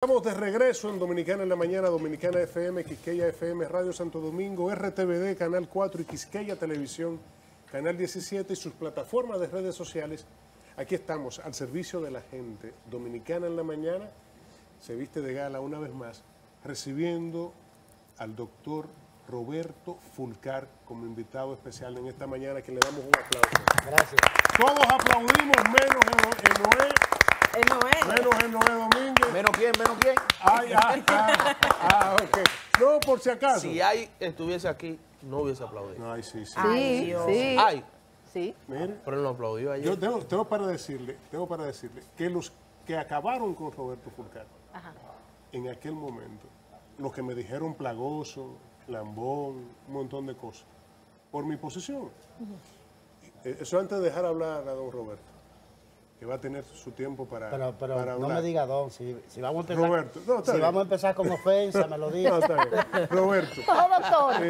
Estamos de regreso en Dominicana en la Mañana, Dominicana FM, Quisqueya FM, Radio Santo Domingo, RTVD, Canal 4 y Quisqueya Televisión, Canal 17 y sus plataformas de redes sociales. Aquí estamos al servicio de la gente. Dominicana en la Mañana se viste de gala una vez más, recibiendo al doctor Roberto Fulcar como invitado especial en esta mañana, que le damos un aplauso. Gracias. Todos aplaudimos, menos en Noé. Menos en Noé Domínguez. ¿Menos quién? ¿Menos quién? Ok. No, por si acaso. Si Ay estuviese aquí, no hubiese aplaudido. Ay, sí, sí. Ay, Dios. Sí. Ay, Sí. Mire, pero él no aplaudió ayer. yo tengo para decirle que los que acabaron con Roberto Fulcar en aquel momento, los que me dijeron plagoso, lambón, un montón de cosas, por mi posición. Eso antes de dejar hablar a don Roberto, que va a tener su tiempo para Pero hablar. no me diga don, si vamos a empezar, Roberto, no, está si bien. vamos a empezar con ofensa, me lo diga. No, está bien. Roberto. No, doctor.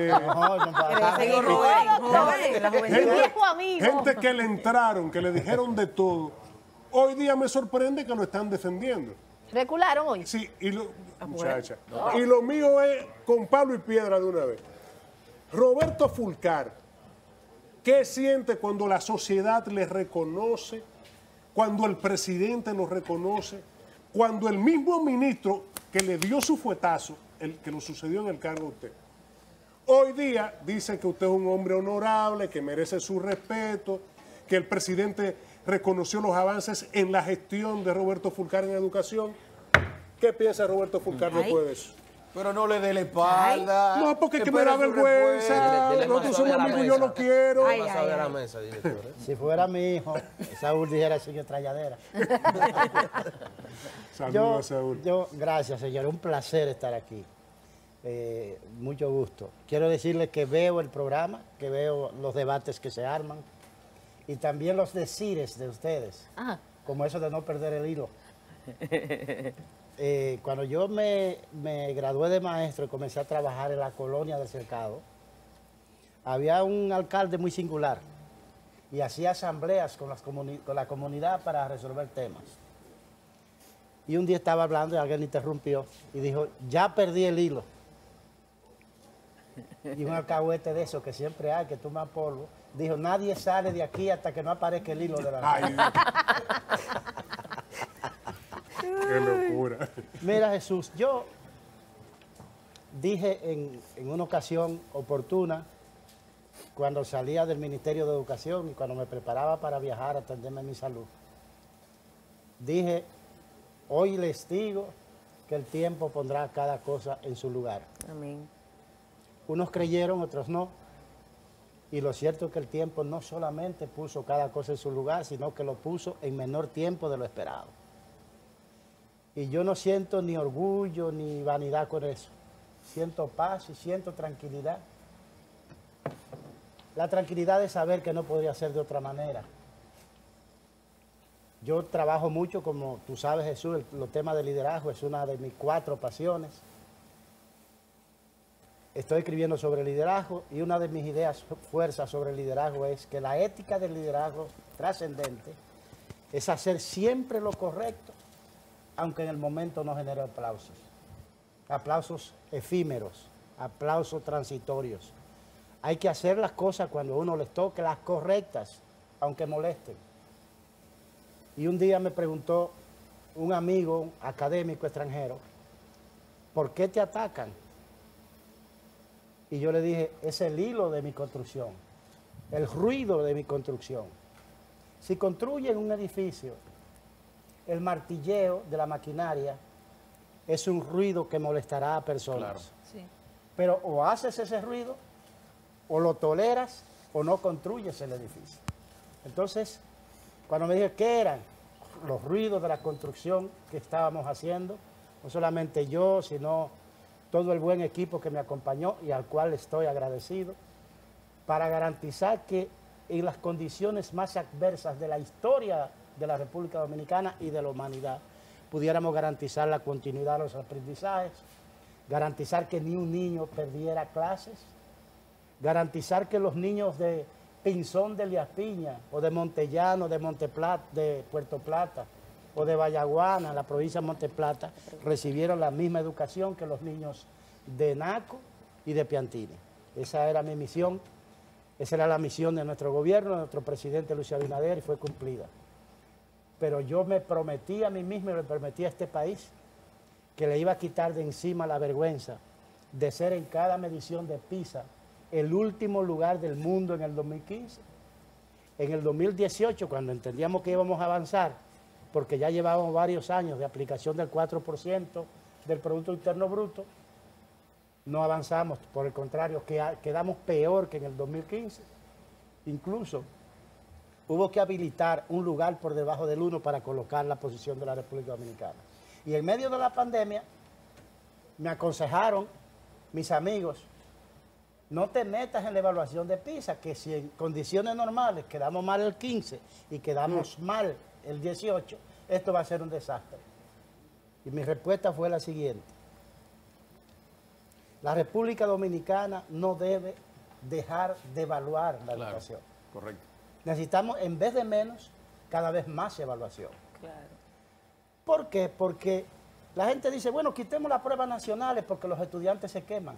Viejo amigo. Gente que le entraron, que le dijeron de todo, hoy día me sorprende que lo están defendiendo. Recularon hoy. Sí, muchacha. Y lo mío es con palo y piedra de una vez. Roberto Fulcar, ¿qué siente cuando la sociedad le reconoce, cuando el presidente lo reconoce, cuando el mismo ministro que le dio su fuetazo, el que lo sucedió en el cargo a usted, hoy día dice que usted es un hombre honorable, que merece su respeto, que el presidente reconoció los avances en la gestión de Roberto Fulcar en educación? ¿Qué piensa Roberto Fulcar después de eso? Pero no le dé la espalda. No, porque es que me da Espere su vergüenza. respuesta. Nosotros somos amigos, yo lo quiero. Ay, Más ay, a ay. la mesa, director. Si fuera mi hijo, Saúl dijera señor tralladera. Saludos, Saúl. Gracias, señor. Un placer estar aquí. Mucho gusto. Quiero decirle que veo el programa, que veo los debates que se arman y también los decires de ustedes, como eso de no perder el hilo. Cuando yo me gradué de maestro y comencé a trabajar en la colonia del Cercado, había un alcalde muy singular y hacía asambleas con la comunidad para resolver temas. Y un día estaba hablando y alguien interrumpió y dijo, ya perdí el hilo. Y un alcahuete de esos que siempre hay, que toma polvo, dijo, nadie sale de aquí hasta que no aparezca el hilo de la Ay, qué locura. Mira, Jesús, yo dije en una ocasión oportuna, cuando salía del Ministerio de Educación y cuando me preparaba para viajar a atenderme mi salud, dije, hoy les digo que el tiempo pondrá cada cosa en su lugar. Amén. Unos creyeron, otros no. Y lo cierto es que el tiempo no solamente puso cada cosa en su lugar, sino que lo puso en menor tiempo de lo esperado. Y yo no siento ni orgullo ni vanidad con eso. Siento paz y siento tranquilidad. La tranquilidad de saber que no podría ser de otra manera. Yo trabajo mucho, como tú sabes, Jesús, los temas de liderazgo es una de mis 4 pasiones. Estoy escribiendo sobre liderazgo y una de mis ideas fuerzas sobre el liderazgo es que la ética del liderazgo trascendente es hacer siempre lo correcto, aunque en el momento no genere aplausos. Aplausos efímeros, aplausos transitorios. Hay que hacer las cosas cuando a uno les toque, las correctas, aunque molesten. Y un día me preguntó un amigo un académico extranjero, ¿por qué te atacan? Y yo le dije, es el hilo de mi construcción, el ruido de mi construcción. Si construyen un edificio, el martilleo de la maquinaria es un ruido que molestará a personas. Claro. Sí. Pero o haces ese ruido, o lo toleras, o no construyes el edificio. Entonces, cuando me dije qué eran los ruidos de la construcción que estábamos haciendo, no solamente yo, sino todo el buen equipo que me acompañó y al cual estoy agradecido, para garantizar que en las condiciones más adversas de la historia de la República Dominicana y de la humanidad, pudiéramos garantizar la continuidad de los aprendizajes, garantizar que ni un niño perdiera clases, garantizar que los niños de Pinzón de Elías Piña, o de Montellano, de Monteplata, de Puerto Plata, o de Vallaguana, en la provincia de Monteplata, recibieron la misma educación que los niños de Naco y de Piantini. Esa era mi misión, esa era la misión de nuestro gobierno, de nuestro presidente Luis Abinader, y fue cumplida. Pero yo me prometí a mí mismo y le prometí a este país que le iba a quitar de encima la vergüenza de ser en cada medición de PISA el último lugar del mundo en el 2015. En el 2018, cuando entendíamos que íbamos a avanzar, porque ya llevábamos varios años de aplicación del 4% del Producto Interno Bruto, no avanzamos, por el contrario, quedamos peor que en el 2015. Incluso hubo que habilitar un lugar por debajo del 1 para colocar la posición de la República Dominicana. Y en medio de la pandemia, me aconsejaron mis amigos, no te metas en la evaluación de PISA, que si en condiciones normales quedamos mal el 15 y quedamos mal el 18, esto va a ser un desastre. Y mi respuesta fue la siguiente: la República Dominicana no debe dejar de evaluar la educación. Correcto. Necesitamos, en vez de menos, cada vez más evaluación. Claro. ¿Por qué? Porque la gente dice, bueno, quitemos las pruebas nacionales porque los estudiantes se queman.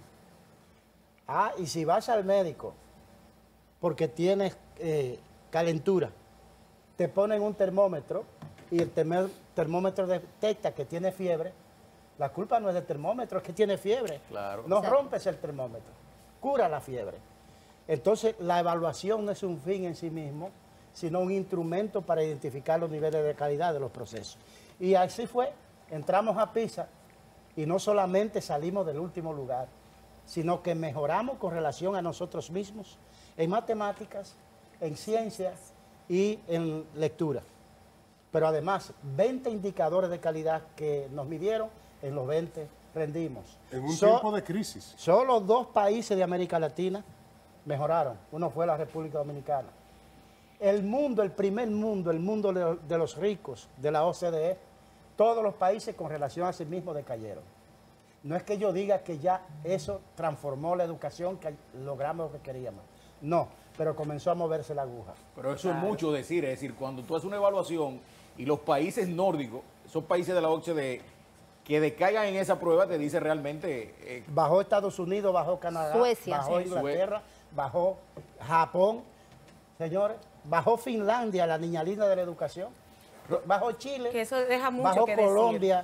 Ah, y si vas al médico porque tienes calentura, te ponen un termómetro y el termómetro detecta que tiene fiebre, la culpa no es del termómetro, es que tiene fiebre. Claro. No Exacto. rompes el termómetro, cura la fiebre. Entonces, la evaluación no es un fin en sí mismo, sino un instrumento para identificar los niveles de calidad de los procesos. Y así fue, entramos a PISA y no solamente salimos del último lugar, sino que mejoramos con relación a nosotros mismos en matemáticas, en ciencias y en lectura. Pero además, 20 indicadores de calidad que nos midieron, en los 20 rendimos. En un tiempo de crisis. Solo 2 países de América Latina mejoraron. Uno fue la República Dominicana. El mundo, el primer mundo, el mundo de los ricos, de la OCDE, todos los países con relación a sí mismos decayeron. No es que yo diga que ya eso transformó la educación, que logramos lo que queríamos. No, pero comenzó a moverse la aguja. Pero eso es mucho decir, es decir, cuando tú haces una evaluación y los países nórdicos, esos países de la OCDE, que decaigan en esa prueba, te dice realmente... Bajó Estados Unidos, bajó Canadá, Suecia, bajó sí. Inglaterra, bajó Japón, señores, bajó Finlandia, la niña linda de la educación, bajó Chile, Que eso deja mucho bajó que decir. Colombia,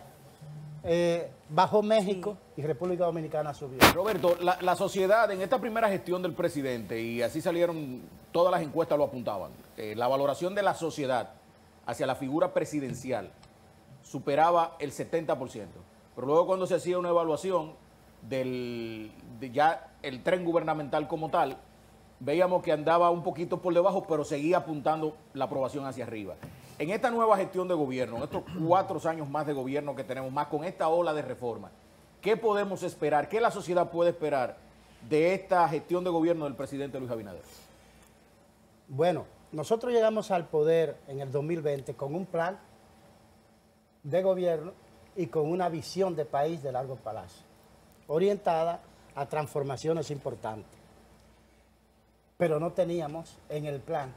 bajó México y República Dominicana subió. Roberto, la sociedad en esta primera gestión del presidente, y así salieron, todas las encuestas lo apuntaban, la valoración de la sociedad hacia la figura presidencial superaba el 70%. Pero luego cuando se hacía una evaluación de ya el tren gubernamental como tal, veíamos que andaba un poquito por debajo, pero seguía apuntando la aprobación hacia arriba. En esta nueva gestión de gobierno, en estos 4 años más de gobierno que tenemos, más con esta ola de reforma, ¿qué podemos esperar? ¿Qué la sociedad puede esperar de esta gestión de gobierno del presidente Luis Abinader? Bueno, nosotros llegamos al poder en el 2020 con un plan de gobierno y con una visión de país de largo plazo, orientada a transformaciones importantes. Pero no teníamos en el plan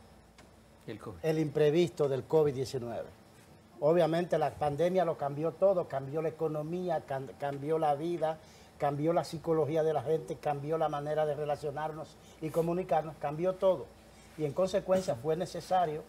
el imprevisto del COVID-19. Obviamente la pandemia lo cambió todo, cambió la economía, cambió la vida, cambió la psicología de la gente, cambió la manera de relacionarnos y comunicarnos, cambió todo. Y en consecuencia fue necesario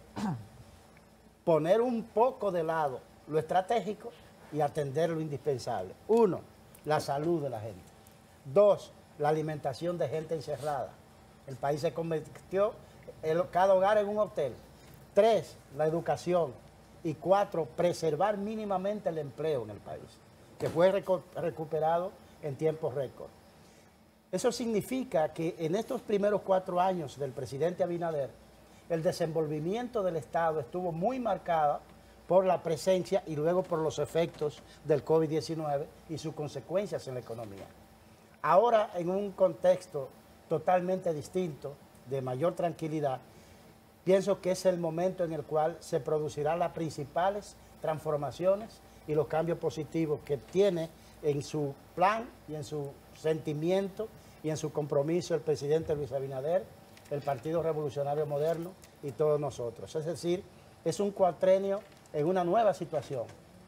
poner un poco de lado lo estratégico y atender lo indispensable. 1, la salud de la gente. 2, la alimentación de gente encerrada. El país se convirtió, cada hogar en un hotel. 3, la educación. Y 4, preservar mínimamente el empleo en el país, que fue recuperado en tiempos récord. Eso significa que en estos primeros 4 años del presidente Abinader, el desenvolvimiento del Estado estuvo muy marcado por la presencia y luego por los efectos del COVID-19 y sus consecuencias en la economía. Ahora, en un contexto totalmente distinto, de mayor tranquilidad, pienso que es el momento en el cual se producirán las principales transformaciones y los cambios positivos que tiene en su plan y en su sentimiento y en su compromiso el presidente Luis Abinader, el Partido Revolucionario Moderno y todos nosotros. Es decir, es un cuatrenio en una nueva situación,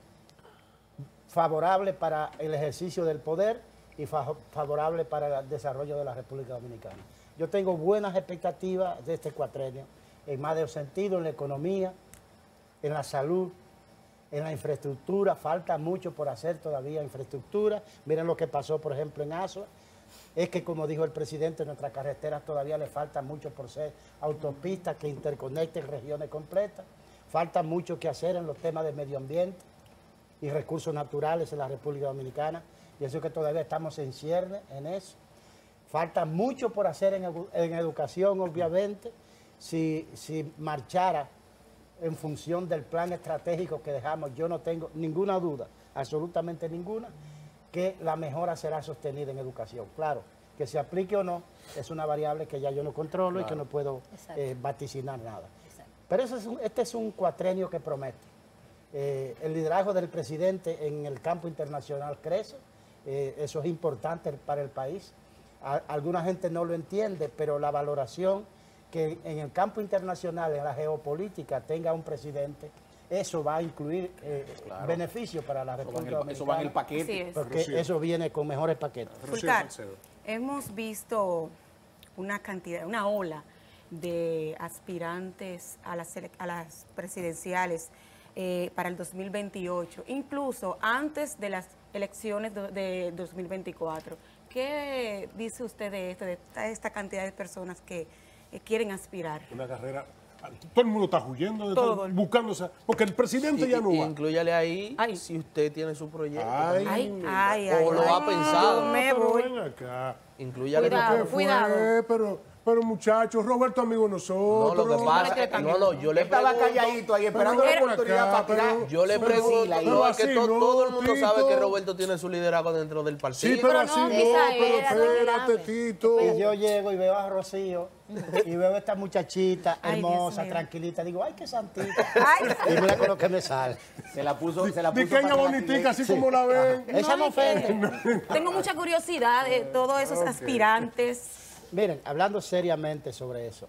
favorable para el ejercicio del poder y favorable para el desarrollo de la República Dominicana. Yo tengo buenas expectativas de este cuatrenio, en más de un sentido, en la economía, en la salud, en la infraestructura. Falta mucho por hacer todavía infraestructura. Miren lo que pasó, por ejemplo, en Azua. Es que, como dijo el presidente, nuestras carreteras todavía le falta mucho por ser autopistas que interconecten regiones completas. Falta mucho que hacer en los temas de medio ambiente y recursos naturales en la República Dominicana. Y eso que todavía estamos en cierne en eso. Falta mucho por hacer en educación, obviamente, si marchara en función del plan estratégico que dejamos. Yo no tengo ninguna duda, absolutamente ninguna, que la mejora será sostenida en educación. Claro, que se aplique o no es una variable que ya yo no controlo y que no puedo vaticinar nada. Pero este es un cuatrenio que promete. El liderazgo del presidente en el campo internacional crece, eso es importante para el país. Alguna gente no lo entiende, pero la valoración que en el campo internacional, en la geopolítica, tenga un presidente, eso va a incluir beneficios para la República Dominicana. Eso va en el paquete. Porque eso viene con mejores paquetes. Fulcar, hemos visto una ola de aspirantes a las presidenciales para el 2028, incluso antes de las elecciones de 2024. ¿Qué dice usted de esta cantidad de personas que quieren aspirar? Una carrera. Todo el mundo está huyendo, buscándose. Porque el presidente ya no va. Inclúyale ahí si usted tiene su proyecto. O lo ha pensado. Me voy. Ven acá. Inclúyale. Cuidado. Pero muchachos, Roberto, amigo de nosotros. No, lo que pasa, yo le Estaba pregunto. calladito ahí esperando la oportunidad para tirar. Yo le pregunto, es que todo el mundo Tito sabe que Roberto tiene su liderazgo dentro del partido. Sí, pero así no, pero espérate, Tito. Y yo llego y veo a Rocío y veo a esta muchachita hermosa, Dios mío. tranquilita. Digo, ay, qué santita. Y mira con lo que me sale. Se la puso Pequeña, para bonitica, así como la ven. Esa no ofende. Tengo mucha curiosidad de todos esos aspirantes. Miren, hablando seriamente sobre eso,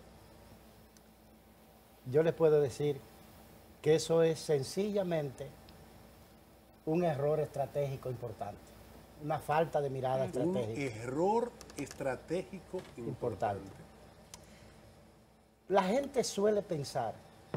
yo les puedo decir que eso es sencillamente un error estratégico importante, una falta de mirada Un estratégica error estratégico importante. La gente suele pensar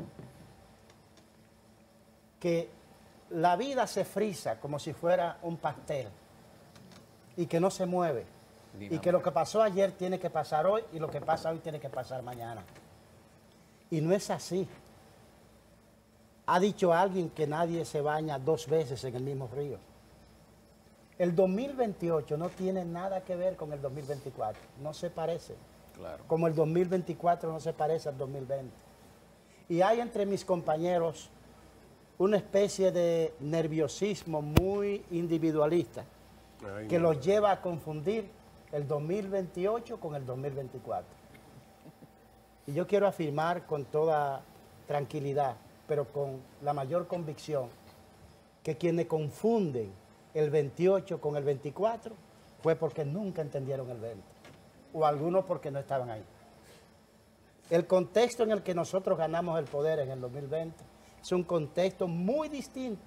que la vida se frisa como si fuera un pastel y que no se mueve. Y que lo que pasó ayer tiene que pasar hoy y lo que pasa hoy tiene que pasar mañana. Y no es así. Ha dicho alguien que nadie se baña 2 veces en el mismo río. El 2028 no tiene nada que ver con el 2024. No se parece. Claro. Como el 2024 no se parece al 2020. Y hay entre mis compañeros una especie de nerviosismo muy individualista que los lleva a confundir el 2028 con el 2024. Y yo quiero afirmar con toda tranquilidad, pero con la mayor convicción, que quienes confunden el 28 con el 24 fue porque nunca entendieron el 20, o algunos porque no estaban ahí. El contexto en el que nosotros ganamos el poder en el 2020 es un contexto muy distinto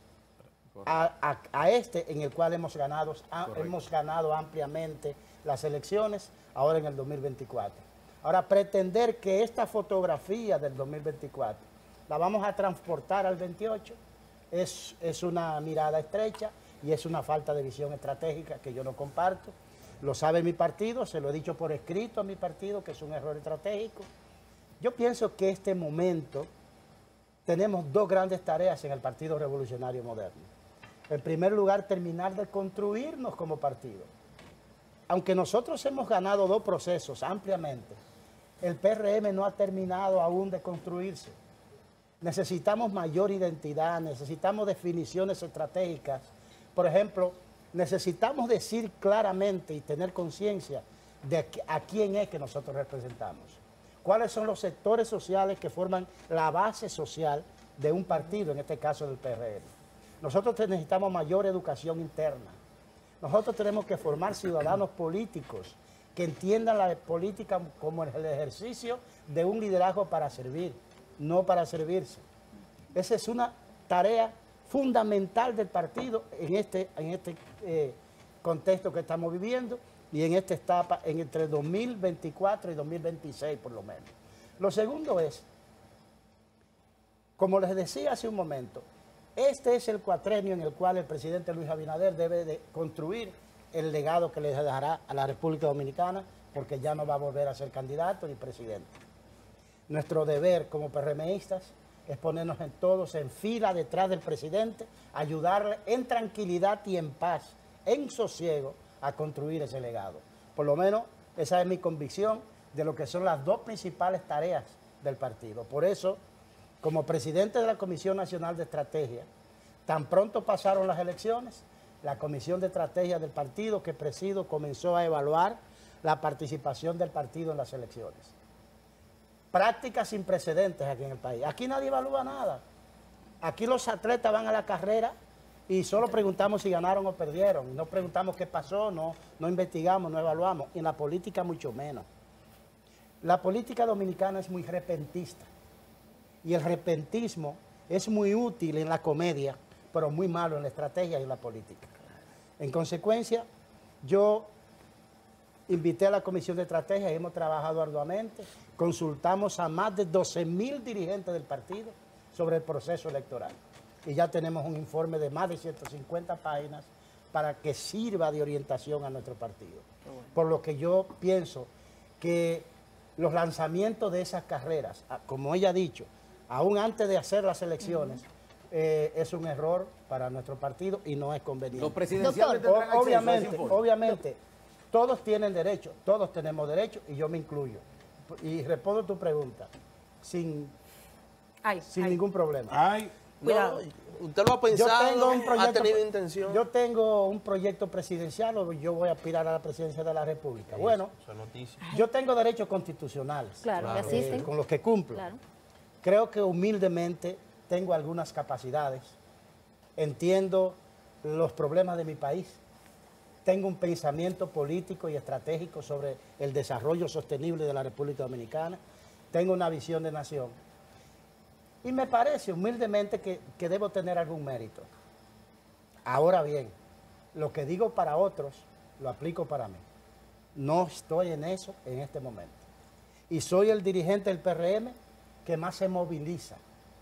a este en el cual hemos ganado ampliamente las elecciones ahora en el 2024. Ahora, pretender que esta fotografía del 2024 la vamos a transportar al 28 es una mirada estrecha y es una falta de visión estratégica que yo no comparto. Lo sabe mi partido, se lo he dicho por escrito a mi partido, que es un error estratégico. Yo pienso que este momento tenemos 2 grandes tareas en el Partido Revolucionario Moderno. En primer lugar, terminar de construirnos como partido. Aunque nosotros hemos ganado 2 procesos ampliamente, el PRM no ha terminado aún de construirse. Necesitamos mayor identidad, necesitamos definiciones estratégicas. Por ejemplo, necesitamos decir claramente y tener conciencia de a quién es que nosotros representamos. Cuáles son los sectores sociales que forman la base social de un partido, en este caso del PRM. Nosotros necesitamos mayor educación interna. Nosotros tenemos que formar ciudadanos políticos que entiendan la política como el ejercicio de un liderazgo para servir, no para servirse. Esa es una tarea fundamental del partido en este contexto que estamos viviendo y en esta etapa entre 2024 y 2026 por lo menos. Lo segundo es, como les decía hace un momento, este es el cuatrenio en el cual el presidente Luis Abinader debe de construir el legado que le dejará a la República Dominicana, porque ya no va a volver a ser candidato ni presidente. Nuestro deber como PRMistas es ponernos todos en fila detrás del presidente, ayudarle en tranquilidad y en paz, en sosiego, a construir ese legado. Por lo menos esa es mi convicción de lo que son las dos principales tareas del partido. Por eso, como presidente de la Comisión Nacional de Estrategia, tan pronto pasaron las elecciones, la Comisión de Estrategia del partido que presido comenzó a evaluar la participación del partido en las elecciones. Prácticas sin precedentes aquí en el país. Aquí nadie evalúa nada. Aquí los atletas van a la carrera y solo preguntamos si ganaron o perdieron. No preguntamos qué pasó, no investigamos, no evaluamos. Y en la política mucho menos. La política dominicana es muy repentista. Y el repentismo es muy útil en la comedia, pero muy malo en la estrategia y en la política. En consecuencia, yo invité a la Comisión de Estrategia y hemos trabajado arduamente. Consultamos a más de 12,000 dirigentes del partido sobre el proceso electoral. Y ya tenemos un informe de más de 150 páginas para que sirva de orientación a nuestro partido. Por lo que yo pienso que los lanzamientos de esas carreras, como ella ha dicho, aún antes de hacer las elecciones, es un error para nuestro partido y no es conveniente. Los presidenciales tendrán acceso a ese informe. Obviamente, todos tienen derecho, todos tenemos derecho y yo me incluyo. Y respondo tu pregunta sin ningún problema. No, ¿usted lo ha pensado? ¿Ha tenido intención? Yo tengo un proyecto presidencial o yo voy a aspirar a la presidencia de la República. Bueno, yo tengo derechos constitucionales, con los que cumplo. Claro. Creo que humildemente tengo algunas capacidades, entiendo los problemas de mi país, tengo un pensamiento político y estratégico sobre el desarrollo sostenible de la República Dominicana, tengo una visión de nación y me parece humildemente que debo tener algún mérito. Ahora bien, lo que digo para otros, lo aplico para mí. No estoy en eso en este momento. Y soy el dirigente del PRM que más se moviliza.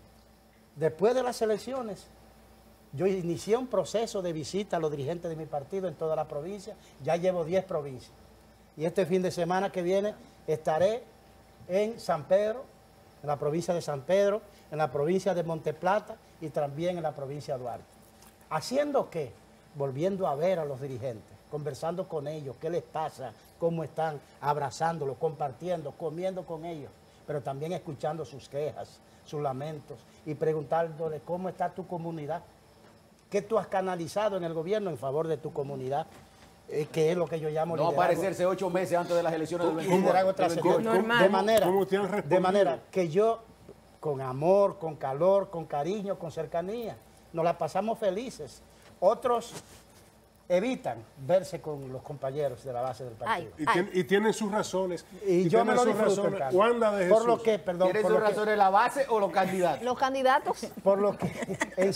Después de las elecciones, yo inicié un proceso de visita a los dirigentes de mi partido en toda la provincia. Ya llevo 10 provincias. Y este fin de semana que viene estaré en San Pedro, en la provincia de San Pedro, en la provincia de Monteplata y también en la provincia de Duarte. ¿Haciendo qué? Volviendo a ver a los dirigentes, conversando con ellos, qué les pasa, cómo están, abrazándolos, compartiendo, comiendo con ellos, pero también escuchando sus quejas, sus lamentos y preguntándole cómo está tu comunidad, qué tú has canalizado en el gobierno en favor de tu comunidad, que es lo que yo llamo no liderazgo. aparecerse 8 meses antes de las elecciones del 21. Liderazgo trascendente. Normal. De manera que yo, con amor, con calor, con cariño, con cercanía, nos la pasamos felices. Otros evitan verse con los compañeros de la base del partido. Y tienen sus razones. Y yo me lo disfruto, Carlos. Wanda de Jesús. Por lo que, perdón, ¿Tienen por sus lo que- razones la base o los candidatos? Los candidatos. por lo que, en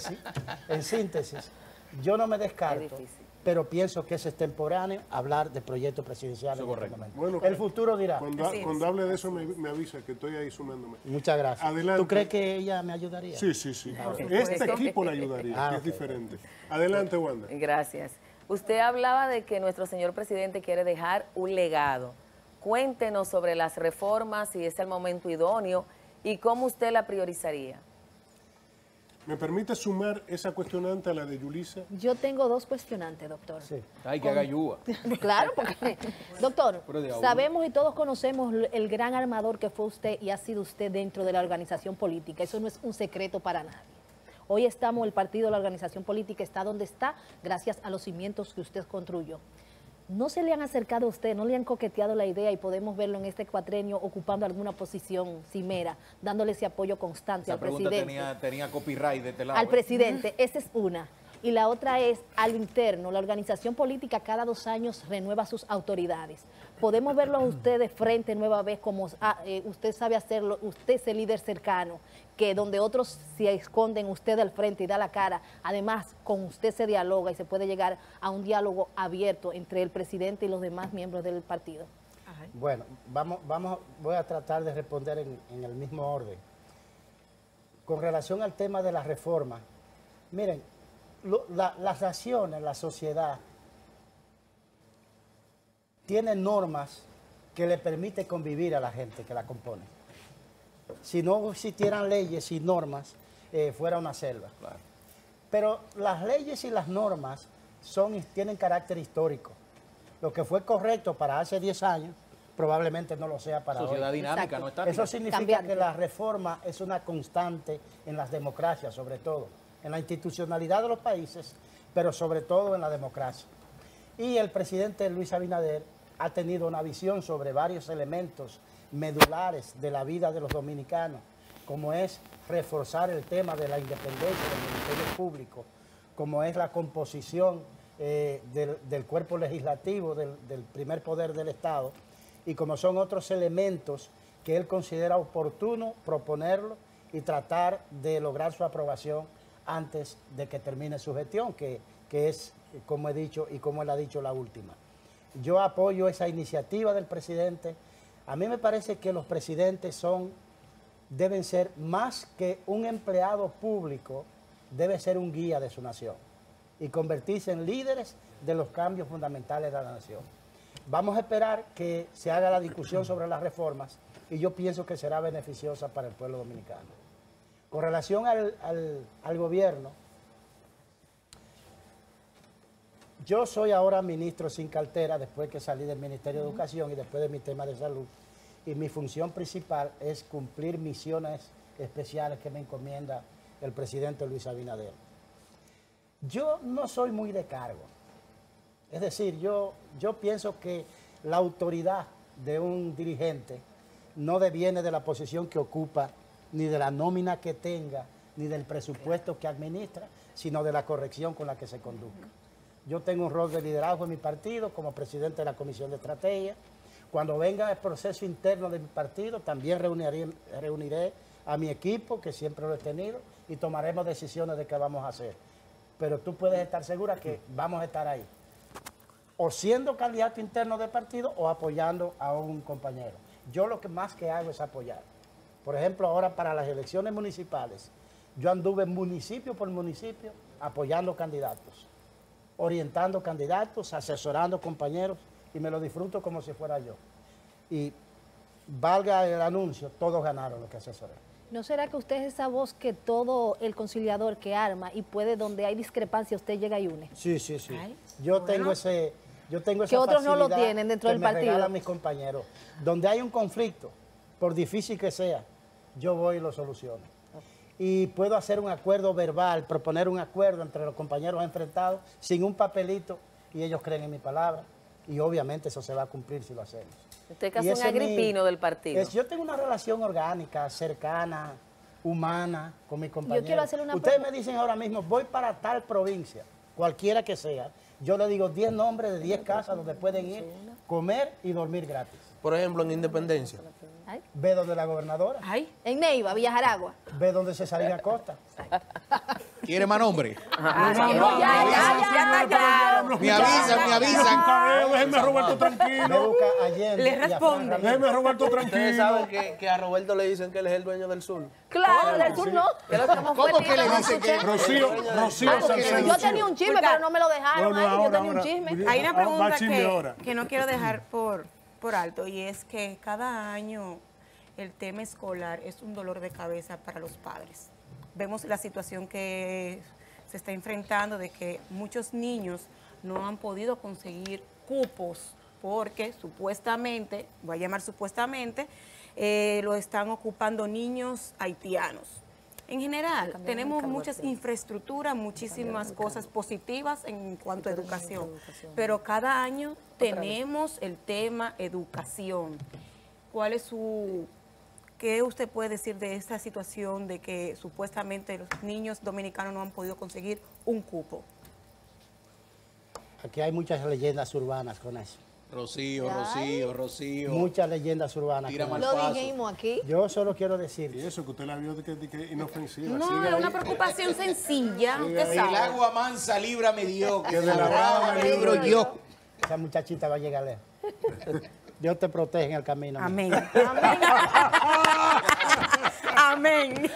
síntesis, yo no me descarto, Es difícil. pero pienso que es extemporáneo hablar de proyectos presidenciales. Eso es en este correcto. momento. Bueno, el futuro dirá. Cuando hable de eso me avisa que estoy ahí sumándome. Muchas gracias. Adelante. ¿Tú crees que ella me ayudaría? Sí. Este equipo le ayudaría, que es ok. diferente. Adelante, Wanda. Gracias. Usted hablaba de que nuestro señor presidente quiere dejar un legado. Cuéntenos sobre las reformas, si es el momento idóneo y cómo usted la priorizaría. ¿Me permite sumar esa cuestionante a la de Yulisa? Yo tengo dos cuestionantes, doctor. Sí. Hay que haga ayuda. Claro, porque, doctor, Pero de a uno. sabemos y todos conocemos el gran armador que fue usted y ha sido usted dentro de la organización política. Eso no es un secreto para nadie. Hoy estamos, el partido, la organización política está donde está, gracias a los cimientos que usted construyó. ¿No se le han acercado a usted, no le han coqueteado la idea y podemos verlo en este cuatrenio ocupando alguna posición cimera, dándole ese apoyo constante Esa al pregunta presidente? tenía copyright de este lado. Al presidente, esa es una. Y la otra es, a lo interno, la organización política cada 2 años renueva sus autoridades. Podemos verlo a usted de frente nueva vez, como usted sabe hacerlo, usted es el líder cercano, que donde otros se esconden, usted al frente y da la cara. Además, con usted se dialoga y se puede llegar a un diálogo abierto entre el presidente y los demás miembros del partido. Bueno, voy a tratar de responder en el mismo orden. Con relación al tema de la reforma, miren, las naciones, la sociedad, tiene normas que le permiten convivir a la gente que la compone. Si no existieran leyes y normas, fuera una selva. Claro. Pero las leyes y las normas tienen carácter histórico. Lo que fue correcto para hace 10 años, probablemente no lo sea para hoy. Sociedad dinámica, Exacto. no estática. Eso significa que la reforma es una constante en las democracias, sobre todo, en la institucionalidad de los países, pero sobre todo en la democracia. Y el presidente Luis Abinader ha tenido una visión sobre varios elementos medulares de la vida de los dominicanos, como es reforzar el tema de la independencia del Ministerio Público, como es la composición del cuerpo legislativo, del primer poder del Estado, y como son otros elementos que él considera oportuno proponerlo y tratar de lograr su aprobación antes de que termine su gestión, que es, como he dicho y como él ha dicho, la última. Yo apoyo esa iniciativa del presidente. A mí me parece que los presidentes deben ser más que un empleado público, debe ser un guía de su nación y convertirse en líderes de los cambios fundamentales de la nación. Vamos a esperar que se haga la discusión sobre las reformas y yo pienso que será beneficiosa para el pueblo dominicano. Con relación al gobierno, yo soy ahora ministro sin cartera después que salí del Ministerio de Educación y después de mi tema de salud, y mi función principal es cumplir misiones especiales que me encomienda el presidente Luis Abinader. Yo no soy muy de cargo. Es decir, yo pienso que la autoridad de un dirigente no deviene de la posición que ocupa, ni de la nómina que tenga, ni del presupuesto que administra, sino de la corrección con la que se conduzca. Yo tengo un rol de liderazgo en mi partido como presidente de la Comisión de Estrategia. Cuando venga el proceso interno de mi partido, también reuniré a mi equipo, que siempre lo he tenido, y tomaremos decisiones de qué vamos a hacer. Pero tú puedes estar segura que vamos a estar ahí, o siendo candidato interno del partido o apoyando a un compañero. Yo lo que más que hago es apoyar. Por ejemplo, ahora para las elecciones municipales, yo anduve municipio por municipio apoyando candidatos, orientando candidatos, asesorando compañeros, y me lo disfruto como si fuera yo. Y valga el anuncio, todos ganaron los que asesoré. ¿No será que usted es esa voz que todo el conciliador que arma y puede, donde hay discrepancia, usted llega y une? Sí, sí, sí. Ay, Yo tengo esa que otros no lo facilidad tienen dentro que del me partido. regalan mis compañeros. Donde hay un conflicto, por difícil que sea, yo voy y lo soluciono. Y puedo hacer un acuerdo verbal, proponer un acuerdo entre los compañeros enfrentados sin un papelito, y ellos creen en mi palabra. Y obviamente eso se va a cumplir si lo hacemos. Usted es casi un agripino del partido. Yo tengo una relación orgánica, cercana, humana con mis compañeros. Yo quiero hacer una Ustedes me dicen ahora mismo, voy para tal provincia, cualquiera que sea. Yo le digo 10 nombres de 10 casas donde pueden ir, comer y dormir gratis. Por ejemplo, en Independencia. Ay. Ve donde la gobernadora, ay, En Neiva, Villa Jaragua. ve donde Cesarina Acosta. ¿Quiere más nombre? Me avisan. Déjenme a Roberto Me tranquilo. busca Allende Le y a Fran responde. Ramírez. Déjenme a Roberto Ustedes tranquilo. saben que a Roberto le dicen que él es el dueño del sur. Claro, del sur no. ¿Cómo que le dicen que Rocío Salcedo. Yo tenía un chisme, pero no me lo dejaron. Bueno, Ay, yo tenía un ahora. chisme. hay una Va pregunta chisme ahora. que no quiero dejar por alto, y es que cada año el tema escolar es un dolor de cabeza para los padres. Vemos la situación que se está enfrentando de que muchos niños no han podido conseguir cupos porque supuestamente, voy a llamar supuestamente, lo están ocupando niños haitianos. En general, tenemos muchas infraestructuras, muchísimas cosas positivas en cuanto a educación, pero cada año tenemos el tema educación. ¿Cuál es su ¿qué usted puede decir de esta situación de que supuestamente los niños dominicanos no han podido conseguir un cupo? Aquí hay muchas leyendas urbanas con eso. Rocío. Muchas leyendas urbanas. Tira mal Lo paso. dijimos aquí. Yo solo quiero decir, Y eso que usted la vio de que inofensiva. No, Sigue es ahí. una preocupación sencilla, usted El sabe. agua mansa libra me dio. Que de la brava me libro yo. esa muchachita va a llegar lejos. Dios te protege en el camino. Amén. Amén.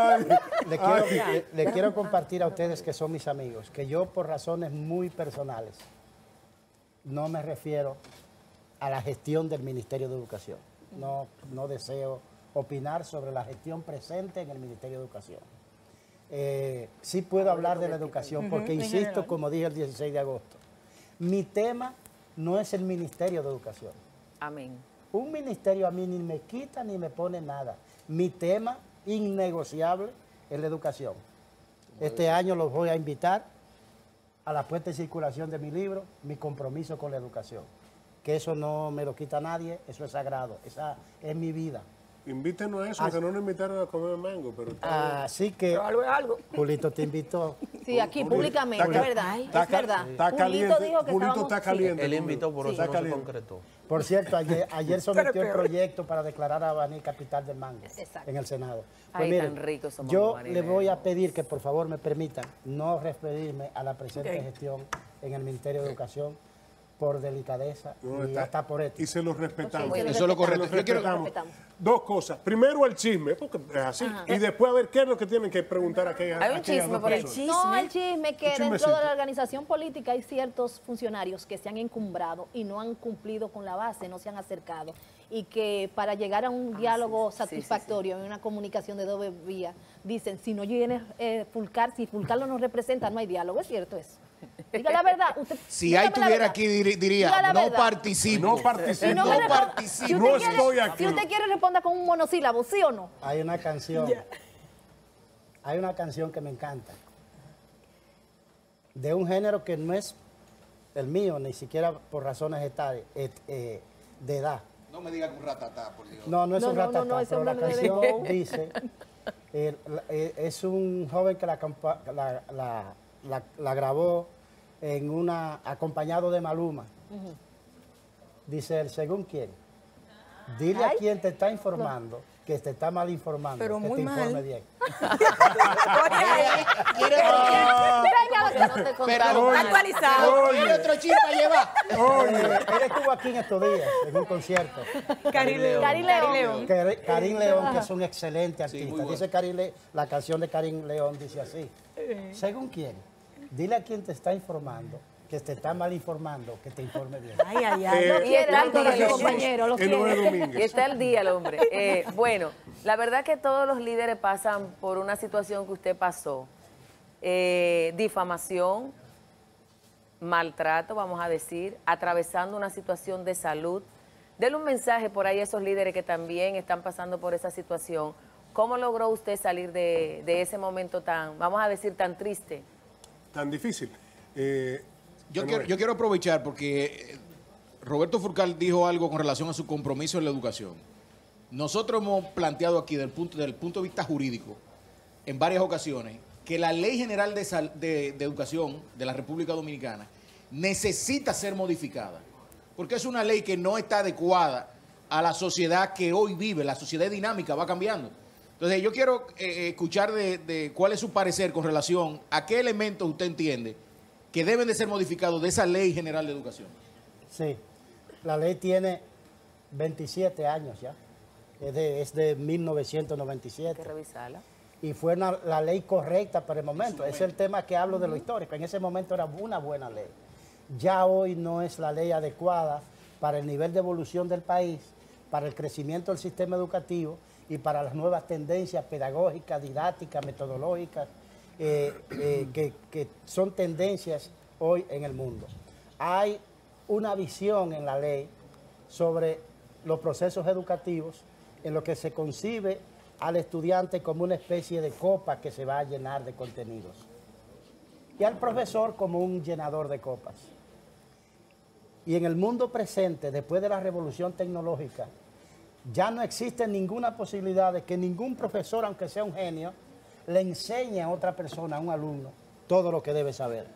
Le quiero compartir a ustedes que son mis amigos, que yo por razones muy personales no me refiero a la gestión del Ministerio de Educación. No deseo opinar sobre la gestión presente en el Ministerio de Educación. Sí puedo hablar de la educación porque, insisto, como dije el 16 de agosto, mi tema no es el Ministerio de Educación. Amén. Un ministerio a mí ni me quita ni me pone nada. Mi tema innegociable es la educación. Este año los voy a invitar a la puesta en circulación de mi libro, Mi compromiso con la educación. Que eso no me lo quita nadie, eso es sagrado, esa es mi vida. Invítenos a eso, aunque no nos invitaron a comer mango, pero Así que, Pero algo es algo. Julito te invitó. Sí, aquí públicamente, es verdad. Es verdad. Está Julito caliente. dijo que Julito estábamos- está caliente. Él invitó, por eso Está no se caliente. concretó. Por cierto, ayer sometió el proyecto para declarar a Baní capital del mango Exacto. en el Senado. Ay, tan ricos somos los yo banineros. le voy a pedir que por favor me permitan no referirme a la presente gestión en el Ministerio de Educación por delicadeza No, y está- hasta por esto. Y se los respetamos. Sí, Eso es lo correcto. Se los respetamos. respetamos. Dos cosas. Primero el chisme, porque es así. Y después a ver qué es lo que tienen que preguntar a aquellas Hay un aquellas chisme dos por el personas. chisme. No, el chisme que Un dentro chismecito. de la organización política hay ciertos funcionarios que se han encumbrado y no han cumplido con la base, no se han acercado. Y que para llegar a un diálogo satisfactorio, en una comunicación de doble vía, dicen, si no viene Fulcar, si Fulcar no nos representa, no hay diálogo. ¿Es cierto eso? Diga la verdad. Usted, Si dígame ahí la tuviera verdad. aquí, Diga diría, la no verdad. participo. No participo. Si no, No me responda- participo. si usted No quiere- estoy aquí. Si usted quiere, responda con un monosílabo, ¿sí o no? Hay una canción, hay una canción que me encanta, de un género que no es el mío, ni siquiera por razones de edad. No me diga con ratatá, por Dios. No, no es No, un no, ratatá, no, ese pero la hombre no canción debe- dice, es un joven que la grabó en acompañado de Maluma. Dice él, ¿según quién? Dile a Ay. quien te está informando que te está mal informando, Pero que muy te mal. informe bien. Venga, que no te contaron. Actualizado. ¿Quiere otro chip para llevar? Él estuvo aquí en estos días, en un concierto. Karim León. Karim León, que es un excelente muy artista. bueno. Dice la canción de Karim León dice así. ¿Según quién? Dile a quien te está informando, que te está mal informando, que te informe bien. Ay, ay, ay. Lo quiere Tanto tanto de los Jesús, compañeros, lo El Noé quiere. Y Domínguez. está el día el hombre. Bueno, la verdad que todos los líderes pasan por una situación que usted pasó. Difamación, maltrato, vamos a decir, atravesando una situación de salud. Denle un mensaje por ahí a esos líderes que también están pasando por esa situación. ¿Cómo logró usted salir de ese momento tan, vamos a decir, tan triste? Tan difícil. Yo quiero aprovechar porque Roberto Fulcar dijo algo con relación a su compromiso en la educación. Nosotros hemos planteado aquí del punto de vista jurídico en varias ocasiones que la Ley General de Educación de la República Dominicana necesita ser modificada porque es una ley que no está adecuada a la sociedad que hoy vive, la sociedad dinámica va cambiando. Entonces yo quiero escuchar de cuál es su parecer con relación a qué elementos usted entiende que deben de ser modificados de esa Ley General de Educación. Sí, la ley tiene 27 años ya, es de Hay 1997. que revisarla. Y fue la ley correcta para el momento. Es el tema que hablo de lo histórico. En ese momento era una buena ley. Ya hoy no es la ley adecuada para el nivel de evolución del país, para el crecimiento del sistema educativo y para las nuevas tendencias pedagógicas, didácticas, metodológicas, que son tendencias hoy en el mundo. Hay una visión en la ley sobre los procesos educativos en lo que se concibe al estudiante como una especie de copa que se va a llenar de contenidos y al profesor como un llenador de copas. Y en el mundo presente, después de la revolución tecnológica, Ya no existe ninguna posibilidad de que ningún profesor, aunque sea un genio, le enseñe a otra persona, a un alumno, todo lo que debe saber.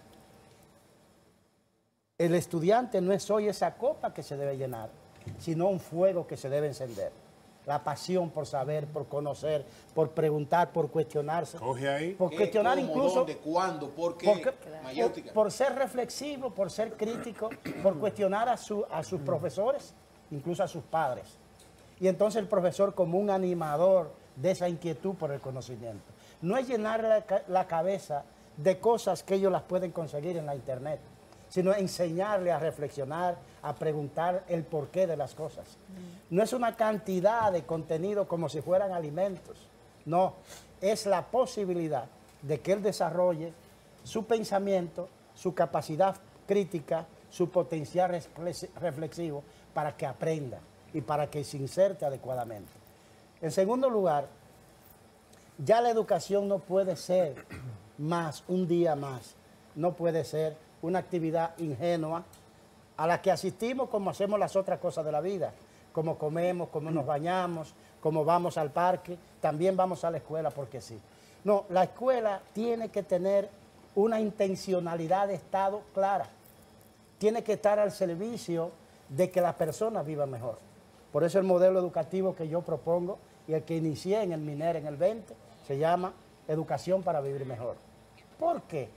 El estudiante no es hoy esa copa que se debe llenar, sino un fuego que se debe encender. La pasión por saber, por conocer, por preguntar, por cuestionarse. Coge ahí. Por cuestionar ¿Cómo, incluso... dónde, cuándo, por qué? Mayéutica. Por ser reflexivo, por ser crítico, por cuestionar a sus profesores, incluso a sus padres. Y entonces el profesor como un animador de esa inquietud por el conocimiento. No es llenar la cabeza de cosas que ellos las pueden conseguir en la internet, sino enseñarle a reflexionar, a preguntar el porqué de las cosas. No es una cantidad de contenido como si fueran alimentos, no, es la posibilidad de que él desarrolle su pensamiento, su capacidad crítica, su potencial reflexivo para que aprenda y para que se inserte adecuadamente. En segundo lugar, ya la educación no puede ser más, un día más, no puede ser una actividad ingenua a la que asistimos como hacemos las otras cosas de la vida, como comemos, como nos bañamos, como vamos al parque, también vamos a la escuela porque sí. No, la escuela tiene que tener una intencionalidad de Estado clara, tiene que estar al servicio de que las personas vivan mejor. Por eso el modelo educativo que yo propongo y el que inicié en el MINER en el 20 se llama Educación para Vivir Mejor. ¿Por qué?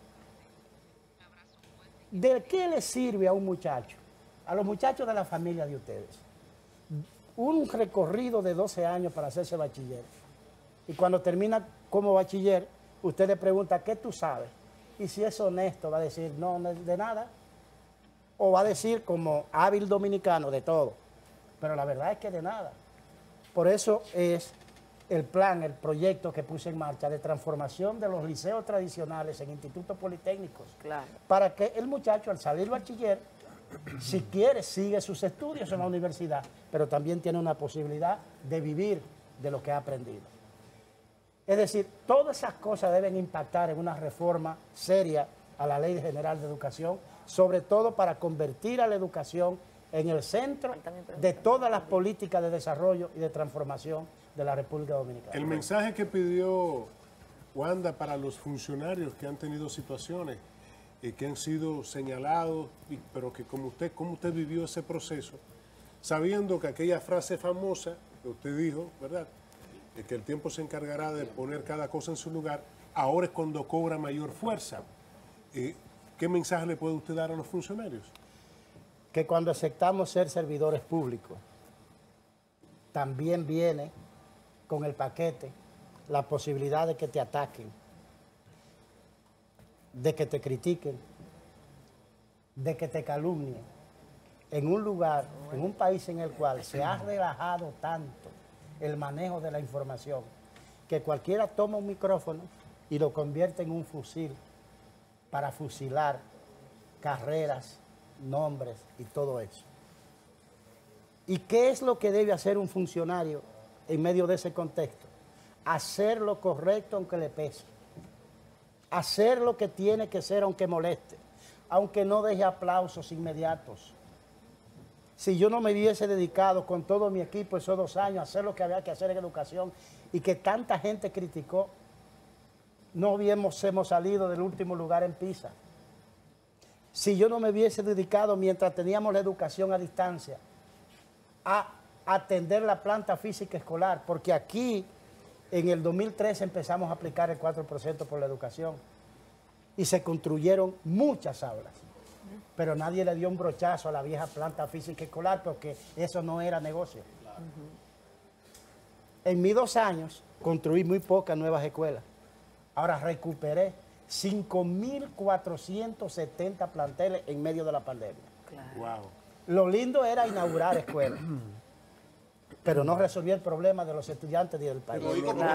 ¿De qué le sirve a un muchacho, a los muchachos de la familia de ustedes, un recorrido de 12 años para hacerse bachiller? Y cuando termina como bachiller, usted le pregunta, ¿qué tú sabes? Y si es honesto, va a decir, no, de nada. O va a decir, como hábil dominicano, de todo. Pero la verdad es que de nada. Por eso es el plan, el proyecto que puse en marcha de transformación de los liceos tradicionales en institutos politécnicos. Claro. Para que el muchacho, al salir bachiller, si quiere, sigue sus estudios en la universidad, pero también tiene una posibilidad de vivir de lo que ha aprendido. Es decir, todas esas cosas deben impactar en una reforma seria a la Ley General de Educación, sobre todo para convertir a la educación en el centro de todas las políticas de desarrollo y de transformación de la República Dominicana. El mensaje que pidió Wanda para los funcionarios que han tenido situaciones que han sido señalados, pero que cómo usted vivió ese proceso, sabiendo que aquella frase famosa que usted dijo, ¿verdad?, que el tiempo se encargará de poner cada cosa en su lugar, ahora es cuando cobra mayor fuerza. ¿Qué mensaje le puede usted dar a los funcionarios? Que cuando aceptamos ser servidores públicos, también viene con el paquete la posibilidad de que te ataquen, de que te critiquen, de que te calumnien, en un lugar, en un país en el cual se ha relajado tanto el manejo de la información, que cualquiera toma un micrófono y lo convierte en un fusil para fusilar carreras, nombres y todo eso. ¿Y qué es lo que debe hacer un funcionario en medio de ese contexto? Hacer lo correcto aunque le pese. Hacer lo que tiene que ser aunque moleste, aunque no deje aplausos inmediatos. Si yo no me hubiese dedicado con todo mi equipo esos 2 años a hacer lo que había que hacer en educación y que tanta gente criticó, no hemos salido del último lugar en PISA. Si yo no me hubiese dedicado mientras teníamos la educación a distancia a atender la planta física escolar, porque aquí en el 2013 empezamos a aplicar el 4% por la educación y se construyeron muchas aulas, pero nadie le dio un brochazo a la vieja planta física escolar porque eso no era negocio. En mis 2 años construí muy pocas nuevas escuelas. Ahora recuperé 5.470 planteles en medio de la pandemia. Claro. Wow. Lo lindo era inaugurar escuelas, pero no resolvía el problema de los estudiantes y del país.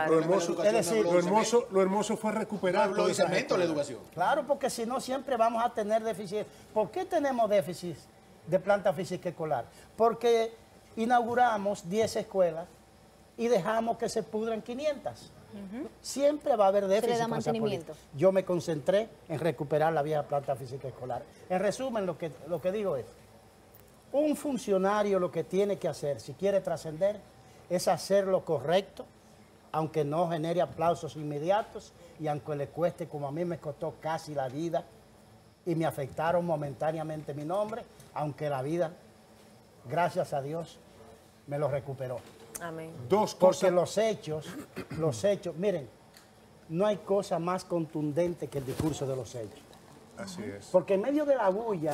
Lo hermoso fue recuperar lo de cemento la educación. Claro, porque si no siempre vamos a tener déficit. ¿Por qué tenemos déficit de planta física escolar? Porque inauguramos 10 escuelas y dejamos que se pudran 500. Siempre va a haber déficit. Se le da mantenimiento. Yo me concentré en recuperar la vieja planta física escolar. En resumen, lo que digo es, un funcionario lo que tiene que hacer, si quiere trascender, es hacer lo correcto, aunque no genere aplausos inmediatos y aunque le cueste, como a mí me costó casi la vida y me afectaron momentáneamente mi nombre, aunque la vida, gracias a Dios, me lo recuperó. Amén. Dos Porque cosas. los hechos, miren, no hay cosa más contundente que el discurso de los hechos. Así es. Porque en medio de la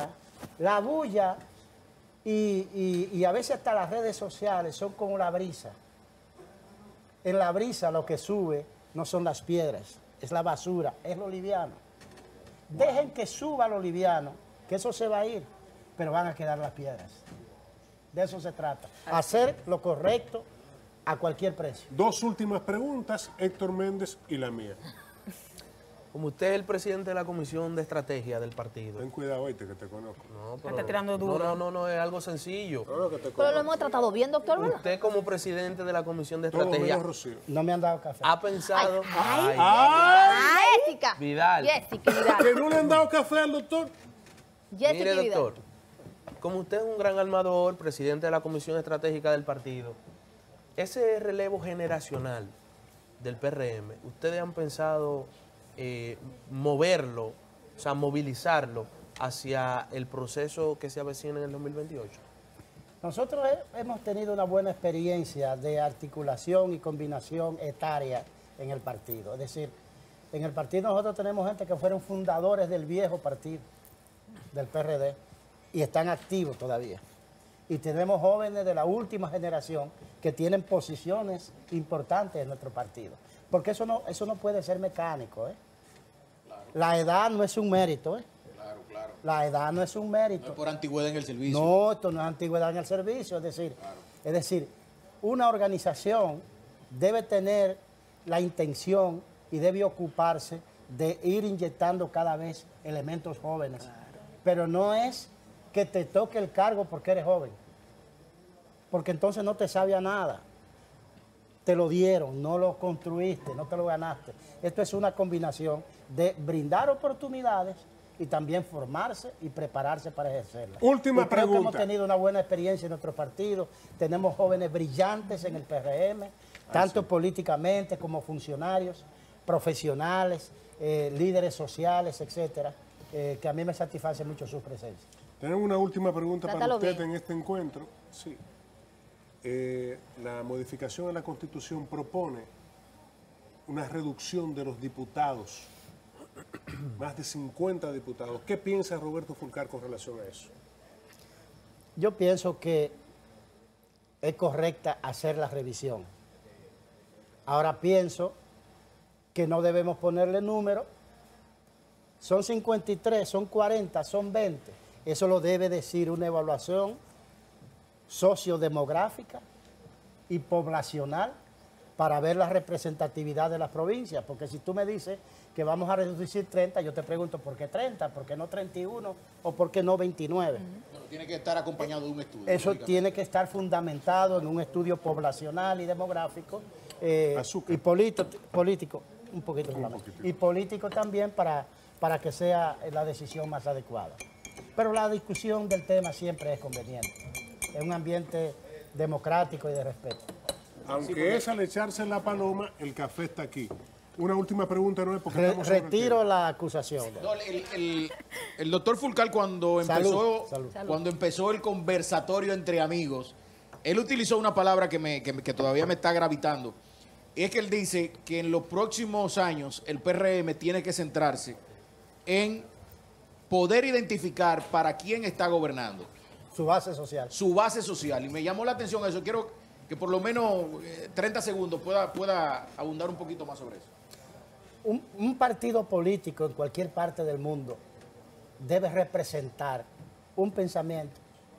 bulla y a veces hasta las redes sociales son como la brisa. En la brisa lo que sube no son las piedras, es la basura, es lo liviano. Dejen que suba lo liviano, que eso se va a ir, pero van a quedar las piedras. De eso se trata. Hacer lo correcto a cualquier precio. Dos últimas preguntas, Héctor Méndez y la mía. Como usted es el presidente de la Comisión de Estrategia del partido. Ten cuidado, oíste, que te conozco. No, Está tirando duro. No, es algo sencillo. No, que te Pero conozco. lo hemos tratado bien, doctor, ¿verdad? Usted como presidente de la Comisión de Todo Estrategia menos Rocío. No me han dado café. ha pensado... Ay, Jessica. Vidal. Jessica Vidal. ¿Que no le han dado café al doctor? Jessica Mire, Vidal. doctor, como usted es un gran armador, presidente de la Comisión Estratégica del partido, ese relevo generacional del PRM, ¿ustedes han pensado moverlo, o sea, movilizarlo hacia el proceso que se avecina en el 2028? Nosotros hemos tenido una buena experiencia de articulación y combinación etaria en el partido. Es decir, en el partido nosotros tenemos gente que fueron fundadores del viejo partido, del PRD, y están activos todavía. Y tenemos jóvenes de la última generación que tienen posiciones importantes en nuestro partido. Porque eso no puede ser mecánico, ¿eh? La edad no es un mérito, ¿eh? La edad no es un mérito. No es por antigüedad en el servicio. No, esto no es antigüedad en el servicio. Es decir, una organización debe tener la intención y debe ocuparse de ir inyectando cada vez elementos jóvenes. Pero no es que te toque el cargo porque eres joven. Porque entonces no te sabe a nada. Te lo dieron, no lo construiste, no te lo ganaste. Esto es una combinación de brindar oportunidades y también formarse y prepararse para ejercerlas. Última Y creo que hemos pregunta. tenido una buena experiencia en nuestro partido. Tenemos jóvenes brillantes en el PRM, tanto políticamente como funcionarios, profesionales, líderes sociales, etcétera, que a mí me satisface mucho su presencia. Tenemos una última pregunta para Trátalo usted bien. en este encuentro. Sí. La modificación de la Constitución propone una reducción de los diputados, más de 50 diputados. ¿Qué piensa Roberto Fulcar con relación a eso? Yo pienso que es correcta hacer la revisión. Ahora pienso que no debemos ponerle número. Son 53, son 40, son 20. Eso lo debe decir una evaluación sociodemográfica y poblacional para ver la representatividad de las provincias. Porque si tú me dices que vamos a reducir 30, yo te pregunto, ¿por qué 30? ¿Por qué no 31? ¿O por qué no 29? Bueno, tiene que estar acompañado de un estudio. Eso lógicamente. tiene que estar fundamentado en un estudio poblacional y demográfico Azúcar. y político, un poquito solamente. Y político también para que sea la decisión más adecuada. Pero la discusión del tema siempre es conveniente, en un ambiente democrático y de respeto. Aunque es al echarse la paloma, el café está aquí. Una última pregunta, no es porque estamos sobre el Retiro tema. la acusación. No, el doctor Fulcar cuando empezó, Salud. cuando empezó el conversatorio entre amigos, él utilizó una palabra que todavía me está gravitando. Es que él dice que en los próximos años el PRM tiene que centrarse en poder identificar para quién está gobernando, Su base social. su base social. Y me llamó la atención eso. Quiero que por lo menos 30 segundos pueda abundar un poquito más sobre eso. Un partido político en cualquier parte del mundo debe representar un pensamiento,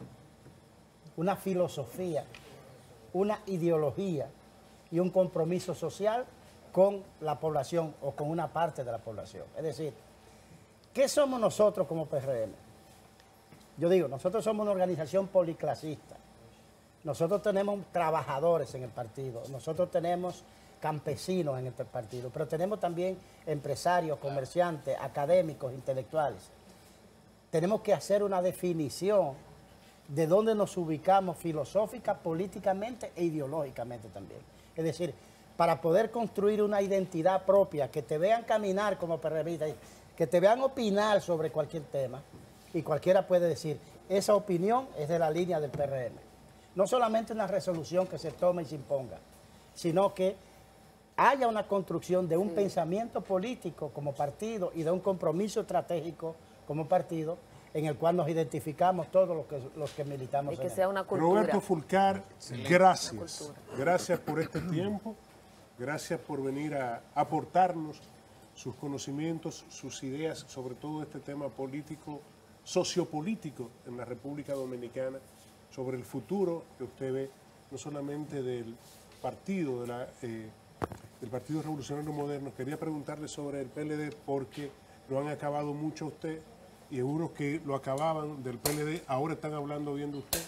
una filosofía, una ideología y un compromiso social con la población o con una parte de la población. Es decir, ¿qué somos nosotros como PRM? Yo digo, nosotros somos una organización policlasista. Nosotros tenemos trabajadores en el partido, nosotros tenemos campesinos en este partido, pero tenemos también empresarios, comerciantes, académicos, intelectuales. Tenemos que hacer una definición de dónde nos ubicamos filosófica, políticamente e ideológicamente también. Es decir, para poder construir una identidad propia, que te vean caminar como PRMista, que te vean opinar sobre cualquier tema, y cualquiera puede decir, esa opinión es de la línea del PRM. No solamente una resolución que se tome y se imponga, sino que haya una construcción de un pensamiento político como partido y de un compromiso estratégico como partido en el cual nos identificamos todos los que militamos. Y que en él. sea una cultura. Roberto Fulcar, gracias. Gracias por este tiempo, gracias por venir a aportarnos sus conocimientos, sus ideas sobre todo este tema político, sociopolítico en la República Dominicana, sobre el futuro que usted ve, no solamente del partido, del Partido Revolucionario Moderno. Quería preguntarle sobre el PLD porque lo han acabado mucho a usted y algunos que lo acababan del PLD ahora están hablando bien de usted.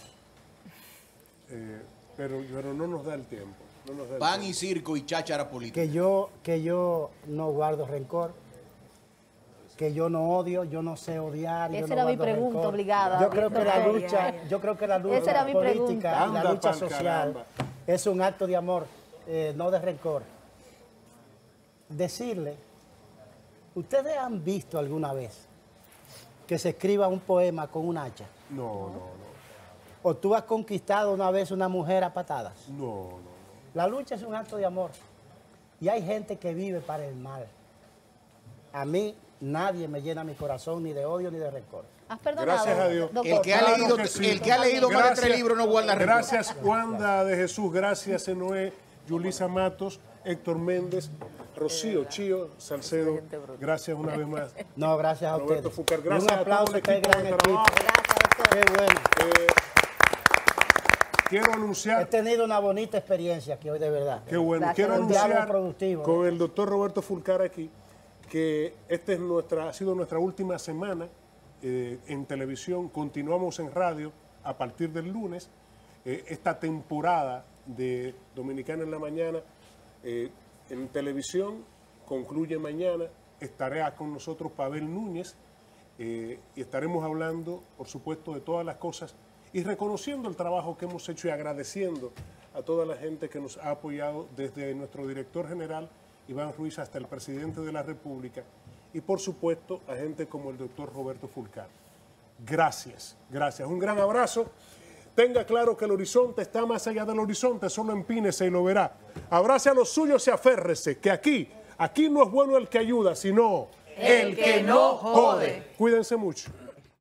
Pero no nos da el tiempo. No nos da el Pan tiempo. y circo y cháchara política. Que yo no guardo rencor, que yo no odio, yo no sé odiar. Esa yo no era mi guardo pregunta rencor. obligada. Yo creo que la Ay, lucha, ay, ay. yo creo que la lucha Esa era mi política pregunta. y la Anda, lucha pa'l social caramba. es un acto de amor, no de rencor. Decirle, ¿ustedes han visto alguna vez que se escriba un poema con un hacha? No. ¿O tú has conquistado una vez una mujer a patadas? No. La lucha es un acto de amor. Y hay gente que vive para el mal. A mí nadie me llena mi corazón ni de odio ni de rencor. ¿Has perdonado, Gracias a Dios. doctor? El que ha Claro leído, que sí. el que ha leído más de 3 libros no guarda rencor. Gracias, Wanda de Jesús. Gracias, Enoé, Yulisa Matos, Héctor Méndez, Rocío, Chío, Salcedo. Gracias una vez más. No, gracias a Roberto ustedes. Fulcar, Y gracias un a todo aplauso el a este equipo gran de equipo. trabajo. Gracias, doctor. Qué bueno. Quiero He anunciar, tenido una bonita experiencia aquí hoy, de verdad. qué bueno, Gracias, quiero doctor. Un diálogo anunciar productivo. con el doctor Roberto Fulcar aquí que esta es ha sido nuestra última semana en televisión. Continuamos en radio a partir del lunes. Esta temporada de Dominicana en la Mañana en televisión concluye mañana. Estará con nosotros Pavel Núñez y estaremos hablando, por supuesto, de todas las cosas y reconociendo el trabajo que hemos hecho y agradeciendo a toda la gente que nos ha apoyado, desde nuestro director general, Iván Ruiz, hasta el presidente de la República, y por supuesto a gente como el doctor Roberto Fulcar. Gracias, gracias. Un gran abrazo. Tenga claro que el horizonte está más allá del horizonte, solo empínese y lo verá. Abrace a los suyos y aférrese, que aquí no es bueno el que ayuda, sino el que no jode. Cuídense mucho.